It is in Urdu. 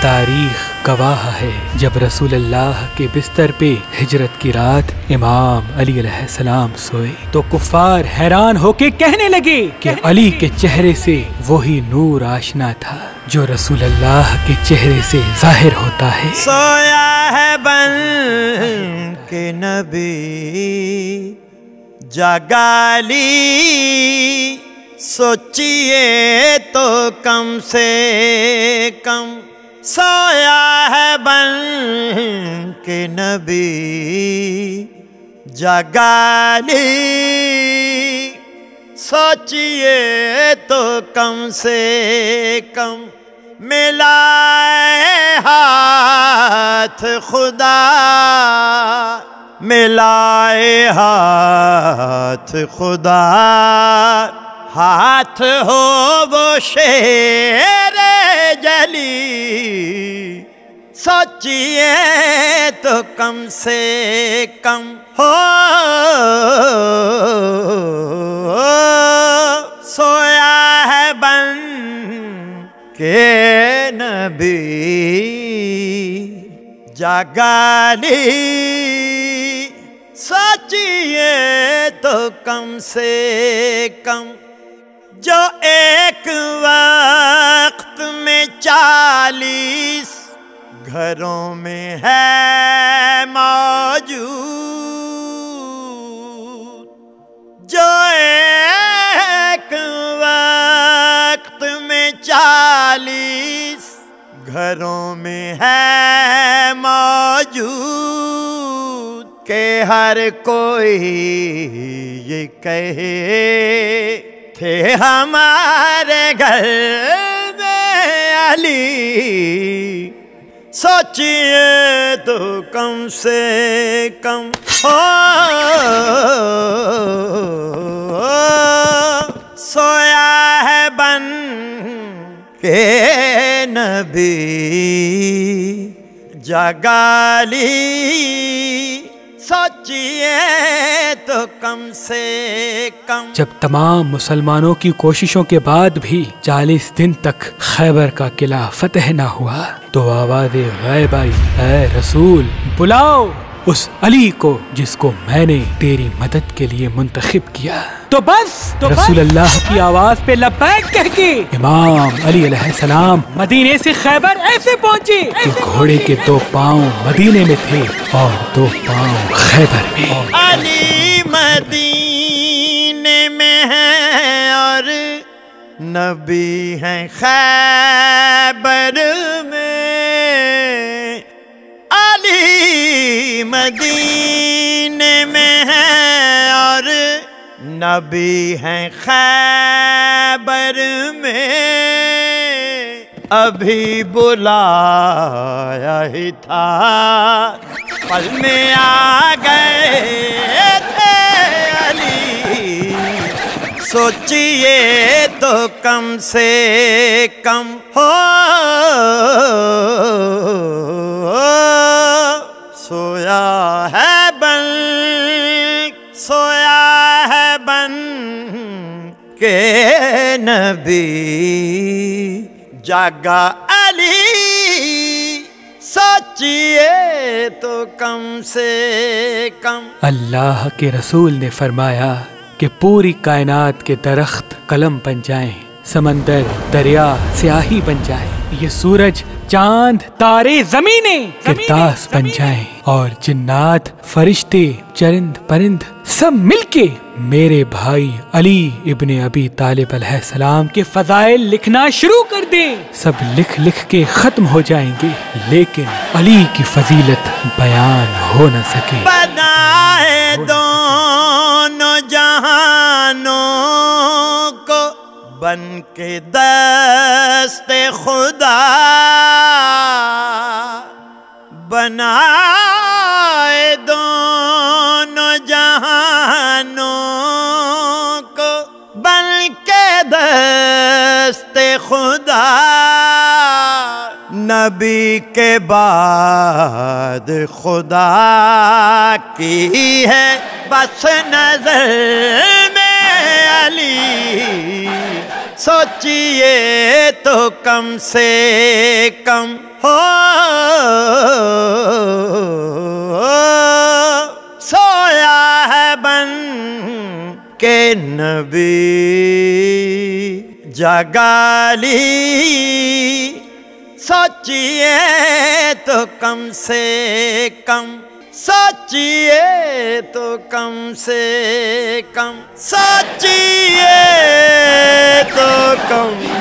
تاریخ گواہ ہے جب رسول اللہ کے بستر پہ ہجرت کی رات امام علی علیہ السلام سوئے تو کفار حیران ہو کے کہنے لگے کہ علی کے چہرے سے وہی نور آشنا تھا جو رسول اللہ کے چہرے سے ظاہر ہوتا ہے۔ سویا ہے بن کے نبی جگا لی، سوچئے تو کم سے کم سویا ہے بن کے نبی جگا لی، سوچئے تو کم سے کم ملائے ہاتھ خدا، ملائے ہاتھ خدا، ہاتھ ہو وہ شیر جلی، سوچئے تو کم سے کم ہو سویا ہے بن کے نبی جگا لی، سوچئے تو کم سے کم جو ایک وقت میں 40 گھروں میں ہے موجود، جو ایک وقت میں 40 گھروں میں ہے موجود، کہ ہر کوئی یہ کہے تھے ہمارے گھر میں علی، سوچئے تو کم سے کم ہو سویا ہے بن کے نبی جگا لی، سوچئے تو کم سے کم۔ جب تمام مسلمانوں کی کوششوں کے بعد بھی 40 دن تک خیبر کا قلعہ فتح نہ ہوا تو آواز غیب آئی، اے رسول بلاؤ اس علی کو جس کو میں نے تیری مدد کے لیے منتخب کیا۔ تو بس رسول اللہ کی آواز پہ لبیک کہہ کے امام علی علیہ السلام مدینے سے خیبر ایسے پہنچے کہ گھوڑے کے 2 پاؤں مدینے میں تھے اور 2 پاؤں خیبر میں۔ علی مدینے میں ہے اور نبی ہیں خیبر میں، علی مدینے میں ہے اور نبی ہیں خیبر میں، ابھی بلایا ہی تھا پل میں آ گئے تھے علی، سوچئے تو کم سے کم ہو سویا ہے بن، سویا ہے بن کے نبی جگا علی، سوچئے تو کم سے کم۔ اللہ کے رسول نے فرمایا کہ پوری کائنات کے درخت قلم بن جائیں، سمندر دریا سیاہی بن جائیں، یہ سورج چاند تارے زمینیں کرتاس بن جائیں، اور جنات فرشتے چرند پرند سب مل کے میرے بھائی علی ابن ابی طالب علیہ السلام کے فضائل لکھنا شروع کر دیں، سب لکھ لکھ کے ختم ہو جائیں گے لیکن علی کی فضیلت بیان ہو نہ سکے۔ بنائے دونوں جہانوں کو بن کے دست خدا، بنائے دونوں جہانوں کو بن کے دست خدا، نبی کے بعد خدا کی ہے بس نظر میں علی، سوچئے تو کم سے کم ہو سویا ہے بن کے نبی جگا لی سوچیے تو کم سے کم سوچیے تو کم سے کم سوچیے تو کم